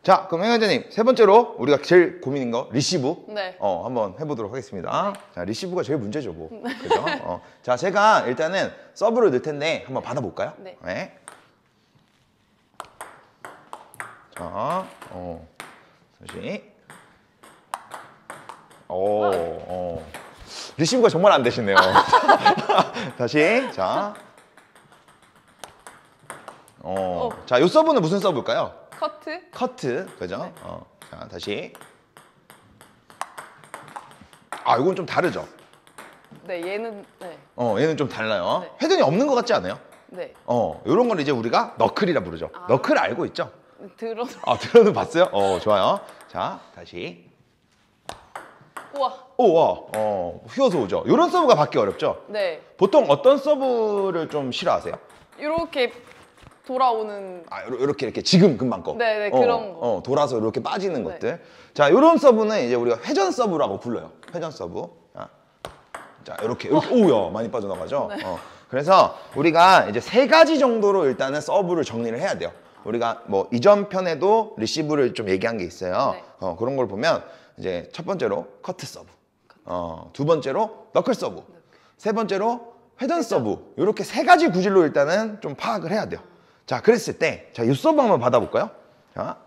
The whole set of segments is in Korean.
자, 그럼 행원자님 세 번째로 우리가 제일 고민인 거 리시브. 네. 한번 해보도록 하겠습니다. 자, 리시브가 제일 문제죠, 뭐. 그죠? 자, 제가 일단은 서브를 넣을 텐데 한번 받아볼까요? 네. 네. 자, 다시. 리시브가 정말 안 되시네요. 다시. 자. 자, 요 서브는 무슨 서브일까요? 커트. 커트. 그죠? 네. 자, 다시. 아, 이건 좀 다르죠? 네, 얘는 네. 얘는 좀 달라요. 네. 회전이 없는 것 같지 않아요? 네. 요런 걸 이제 우리가 너클이라 부르죠. 너클 알고 있죠? 들어. 들어는 봤어요? 좋아요. 자, 다시. 우와. 와. 휘어서 오죠. 요런 서브가 받기 어렵죠? 네. 보통 어떤 서브를 좀 싫어하세요? 이렇게 돌아오는. 요렇게 이렇게 지금 금방 거. 네네, 그런 거. 돌아서 이렇게 빠지는 네. 것들. 자, 요런 서브는 이제 우리가 회전 서브라고 불러요. 회전 서브. 자, 이렇게 오야 많이 빠져나가죠. 네. 그래서 우리가 이제 세 가지 정도로 일단은 서브를 정리를 해야 돼요. 우리가 뭐 이전 편에도 리시브를 좀 얘기한 게 있어요. 네. 그런 걸 보면 이제 첫 번째로 커트 서브, 두 번째로 너클 서브, 세 번째로 회전 서브. 이렇게 세 가지 구질로 일단은 좀 파악을 해야 돼요. 자, 그랬을 때, 자, 이 서브 한번 받아볼까요? 자,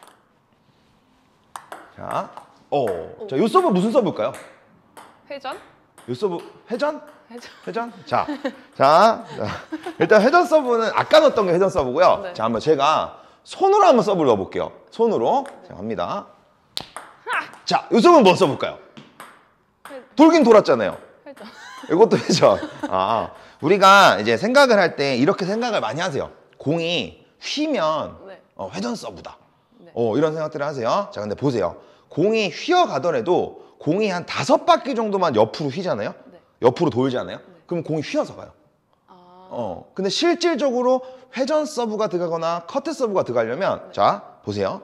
이 서브 무슨 서브일까요? 회전? 이 서브 회전? 회전. 회전? 자, 일단 회전 서브는 아까 넣었던 게 회전 서브고요. 네. 자, 한번 제가 손으로 한번 서브를 넣어볼게요. 손으로. 자, 갑니다. 자, 이 서브는 뭐 써볼까요? 돌긴 돌았잖아요. 회전. 이것도 회전. 우리가 이제 생각을 할 때 이렇게 생각을 많이 하세요. 공이 휘면 네. 회전 서브다. 네. 이런 생각들을 하세요. 자, 근데 보세요. 공이 휘어가더라도 공이 한 5바퀴 정도만 옆으로 휘잖아요. 네. 옆으로 돌잖아요. 그럼 공이 휘어서 가요. 근데 실질적으로 회전 서브가 들어가거나 커트 서브가 들어가려면 자, 보세요.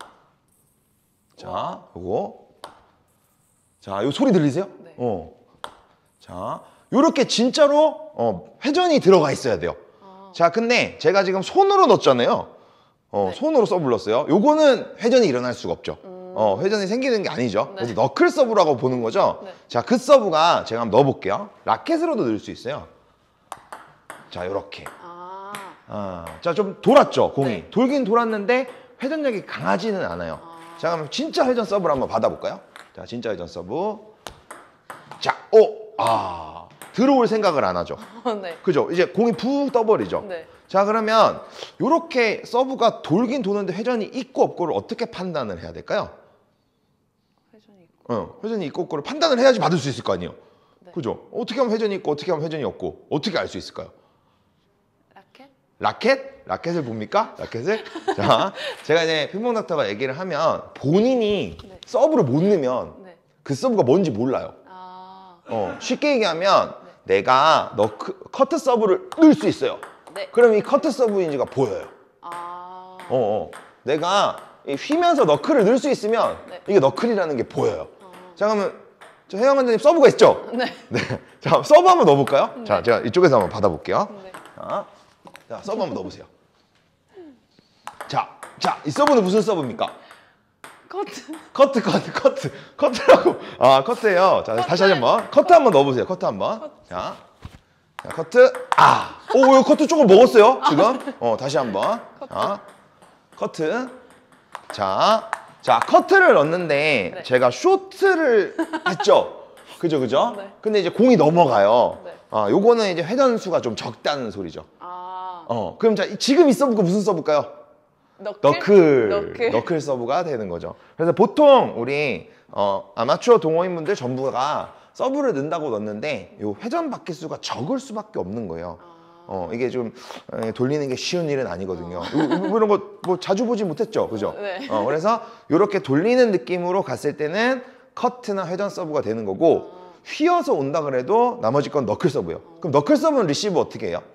자, 요거. 자, 요 소리 들리세요? 네. 자, 요렇게 진짜로 회전이 들어가 있어야 돼요. 자, 근데 제가 지금 손으로 넣었잖아요. 네. 손으로 서브 넣었어요. 요거는 회전이 일어날 수가 없죠. 회전이 생기는 게 아니죠. 네. 그래서 너클 서브라고 보는 거죠. 네. 자, 그 서브가 제가 한번 넣어볼게요. 라켓으로도 넣을 수 있어요. 자, 요렇게. 자, 좀 돌았죠, 공이. 네. 돌긴 돌았는데 회전력이 강하지는 않아요. 자, 그럼 진짜 회전 서브를 한번 받아볼까요? 자, 진짜 회전 서브. 자, 들어올 생각을 안 하죠. 네. 그죠? 이제 공이 푹 떠버리죠. 네. 자, 그러면 이렇게 서브가 돌긴 도는데 회전이 있고 없고를 어떻게 판단을 해야 될까요? 회전이 있고. 회전이 있고 없고를 판단을 해야지 받을 수 있을 거 아니에요. 네. 그죠? 어떻게 하면 회전이 있고 어떻게 하면 회전이 없고 어떻게 알 수 있을까요? 라켓? 라켓을 봅니까? 라켓을? 자, 제가 이제 핑퐁 닥터가 얘기를 하면 본인이 네. 서브를 못 넣으면 네. 그 서브가 뭔지 몰라요. 쉽게 얘기하면 내가 커트 서브를 넣을 수 있어요. 네. 그럼 이 커트 서브인지가 보여요. 내가 이 휘면서 너클을 넣을 수 있으면 네. 이게 너클이라는 게 보여요. 자, 그러면 저 혜영 원장님 서브가 있죠? 네. 네. 자, 서브 한번 넣어볼까요? 자, 제가 이쪽에서 한번 받아볼게요. 네. 자, 서브 한번 넣어보세요. 자, 이 서브는 무슨 서브입니까? 커트라고. 커트예요. 자, 다시 한번. 커트 한번 넣어보세요. 커트 한번. 자, 커트. 이거 커트 조금 먹었어요, 지금. 다시 한번. 자, 커트. 자, 커트를 넣었는데 네. 제가 쇼트를 했죠. 그죠? 네. 근데 이제 공이 넘어가요. 네. 요거는 이제 회전수가 좀 적다는 소리죠. 그럼 자, 지금 이 서브가 무슨 서브일까요? 너클 서브가 되는 거죠. 그래서 보통 우리 아마추어 동호인분들 전부가 서브를 넣는다고 넣었는데 요 회전 바퀴 수가 적을 수밖에 없는 거예요. 이게 좀 돌리는 게 쉬운 일은 아니거든요. 이런 거 뭐 자주 보지 못했죠, 그죠? 네. 그래서 이렇게 돌리는 느낌으로 갔을 때는 커트나 회전 서브가 되는 거고 휘어서 온다 그래도 나머지 건 너클 서브예요. 그럼 너클 서브는 리시브 어떻게 해요?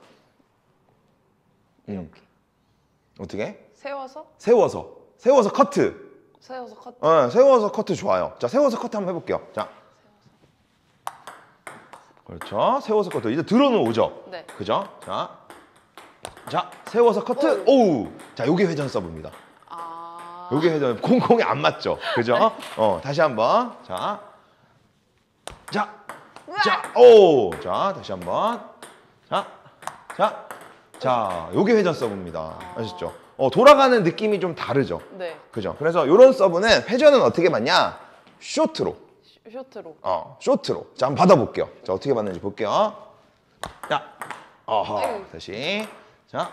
어떻게? 세워서 커트. 세워서 커트 좋아요. 자, 세워서 커트 한번 해볼게요. 자, 그렇죠. 세워서 커트. 이제 들어는 오죠. 네. 그죠? 자, 세워서 커트. 오우. 자, 요게 회전 서브입니다. 요게 회전, 공이 안 맞죠? 그죠? 다시 한번. 자, 다시 한번. 자, 요게 회전 서브입니다. 아시죠? 돌아가는 느낌이 좀 다르죠? 네. 그죠? 그래서 요런 서브는 회전은 어떻게 맞냐? 쇼트로. 쇼트로. 쇼트로. 자, 한번 받아볼게요. 자, 어떻게 받는지 볼게요. 자, 다시. 자,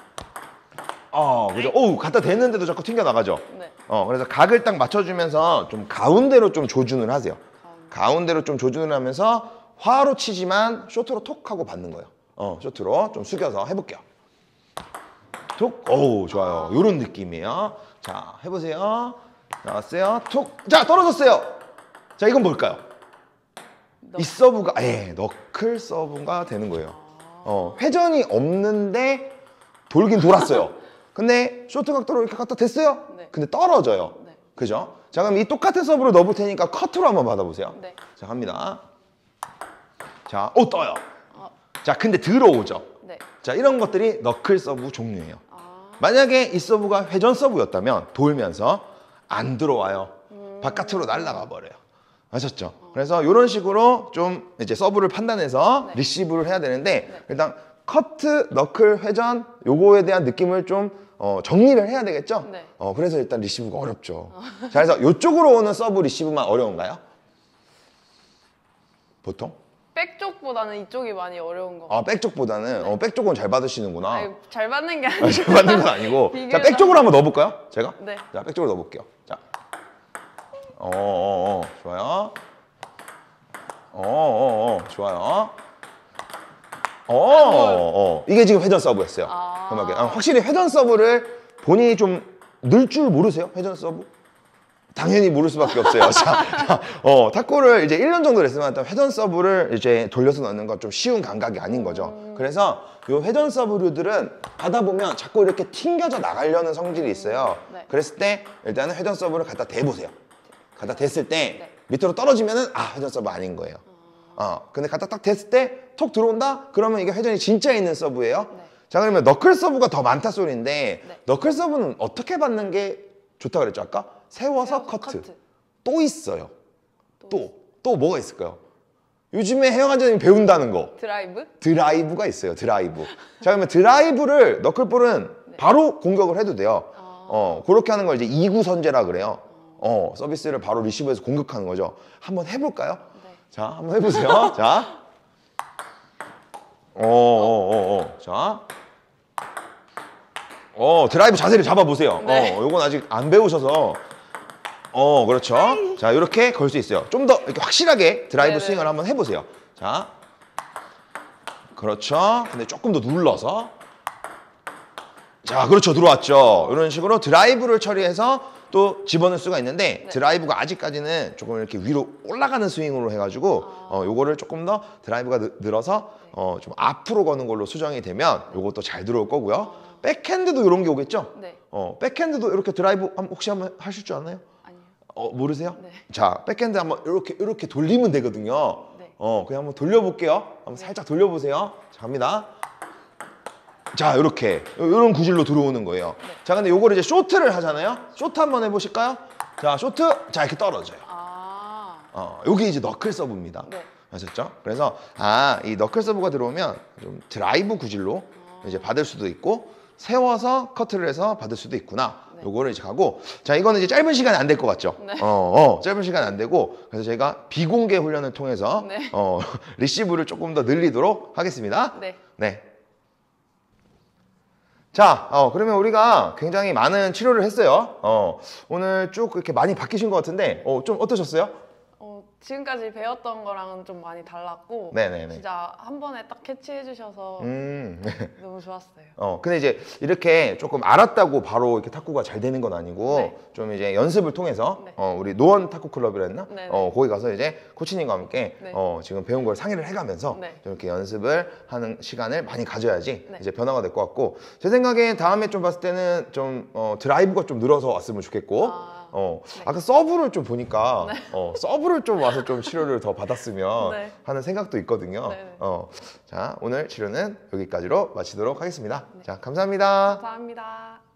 그죠? 갖다 댔는데도 자꾸 튕겨나가죠? 네. 그래서 각을 딱 맞춰주면서 좀 가운데로 좀 조준을 하세요. 가운데로 좀 조준을 하면서 화로 치지만 쇼트로 톡 하고 받는 거예요. 쇼트로 좀 숙여서 해볼게요. 톡, 좋아요. 요런 느낌이에요. 자, 해보세요. 나왔어요. 톡. 자, 떨어졌어요. 자, 이건 뭘까요? 이 서브가, 너클 서브가 되는 거예요. 회전이 없는데 돌긴 돌았어요. 근데 쇼트 각도로 이렇게 갖다 댔어요. 네. 근데 떨어져요. 네. 그죠? 자, 그럼 이 똑같은 서브를 넣어볼 테니까 커트로 한번 받아보세요. 네. 자, 갑니다. 자, 떠요. 자, 근데 들어오죠. 네. 자, 이런 것들이 너클 서브 종류예요. 만약에 이 서브가 회전 서브였다면 돌면서 안 들어와요. 바깥으로 날아가 버려요. 아셨죠? 그래서 이런 식으로 좀 이제 서브를 판단해서 네. 리시브를 해야 되는데 네. 일단 커트, 너클, 회전 요거에 대한 느낌을 좀 정리를 해야 되겠죠? 네. 그래서 일단 리시브가 어렵죠. 자, 그래서 이쪽으로 오는 서브 리시브만 어려운가요? 보통? 백 쪽보다는 이쪽이 많이 어려운 것 같아요. 백쪽보다는 백 쪽은 잘 받으시는구나. 아니, 잘 받는 게 아니고. 잘 받는 건 아니고. 자, 비교가- 백 쪽으로 한번 넣어볼까요? 제가? 네. 자, 백 쪽으로 넣어볼게요. 자, 좋아요. 좋아요. 이게 지금 회전 서브였어요. 확실히 회전 서브를 본인이 좀 늘 줄 모르세요? 회전 서브? 당연히 모를 수밖에 없어요. 자, 탁구를 이제 1년 정도 했으면 일단 회전 서브를 이제 돌려서 넣는 건 좀 쉬운 감각이 아닌 거죠. 그래서 이 회전 서브류들은 하다 보면 자꾸 이렇게 튕겨져 나가려는 성질이 있어요. 네. 그랬을 때 일단은 회전 서브를 갖다 대보세요. 갖다 댔을 때 네. 밑으로 떨어지면은 회전 서브 아닌 거예요. 근데 갖다 딱 댔을 때 톡 들어온다? 그러면 이게 회전이 진짜 있는 서브예요. 네. 자, 그러면 너클 서브가 더 많다 소리인데 네. 너클 서브는 어떻게 받는 게 좋다 그랬죠 아까? 세워서 커트. 또 있어요. 또 뭐가 있을까요? 요즘에 혜영한자님이 배운다는 거. 드라이브? 드라이브가 있어요. 드라이브. 자, 그러면 드라이브를 너클볼은 네. 바로 공격을 해도 돼요. 그렇게 하는 걸 이제 2구 선제라 그래요. 서비스를 바로 리시브해서 공격하는 거죠. 한번 해볼까요? 네. 자, 한번 해보세요. 자. 자. 드라이브 자세를 잡아보세요. 네. 요건 아직 안 배우셔서. 그렇죠. 자, 이렇게 걸 수 있어요. 좀 더 이렇게 확실하게 드라이브 네네. 스윙을 한번 해보세요. 자. 그렇죠. 근데 조금 더 눌러서. 자, 그렇죠. 들어왔죠. 이런 식으로 드라이브를 처리해서 또 집어넣을 수가 있는데 네. 드라이브가 아직까지는 조금 이렇게 위로 올라가는 스윙으로 해가지고 요거를 조금 더 드라이브가 늘어서 좀 앞으로 거는 걸로 수정이 되면 요것도 잘 들어올 거고요. 백핸드도 이런 게 오겠죠? 네. 백핸드도 이렇게 드라이브 혹시 한번 하실 줄 아나요? 아니요. 모르세요? 네. 자, 백핸드 한번 이렇게 돌리면 되거든요. 네. 그냥 한번 돌려볼게요. 한번 살짝 돌려보세요. 자, 갑니다. 자, 이렇게 이런 구질로 들어오는 거예요. 네. 자, 근데 요거를 이제 쇼트를 하잖아요. 쇼트 한번 해보실까요? 자, 쇼트. 자, 이렇게 떨어져요. 여기 이제 너클 서브입니다. 네. 아셨죠? 그래서 이 너클 서브가 들어오면 좀 드라이브 구질로 이제 받을 수도 있고 세워서 커트를 해서 받을 수도 있구나. 네. 요거를 이제 가고, 자, 이거는 이제 짧은 시간이 안 될 것 같죠? 네. 짧은 시간 안 되고, 그래서 제가 비공개 훈련을 통해서 네. 리시브를 조금 더 늘리도록 하겠습니다. 네. 네. 자, 그러면 우리가 굉장히 많은 치료를 했어요. 오늘 쭉 이렇게 많이 바뀌신 것 같은데, 좀 어떠셨어요? 지금까지 배웠던 거랑은 좀 많이 달랐고 네네네. 진짜 한 번에 딱 캐치해 주셔서 너무 좋았어요. 근데 이제 이렇게 조금 알았다고 바로 이렇게 탁구가 잘 되는 건 아니고 네. 좀 이제 연습을 통해서 네. 우리 노원 탁구 클럽이라 했나? 네네. 거기 가서 이제 코치님과 함께 네. 지금 배운 걸 상의를 해가면서 네. 좀 이렇게 연습을 하는 시간을 많이 가져야지 네. 이제 변화가 될 것 같고, 제 생각에 다음에 좀 봤을 때는 좀 드라이브가 좀 늘어서 왔으면 좋겠고, 네. 아까 서브를 좀 보니까 서브를 좀 와서 좀 치료를 더 받았으면 네. 하는 생각도 있거든요. 네네. 자, 오늘 치료는 여기까지로 마치도록 하겠습니다. 자, 감사합니다. 감사합니다.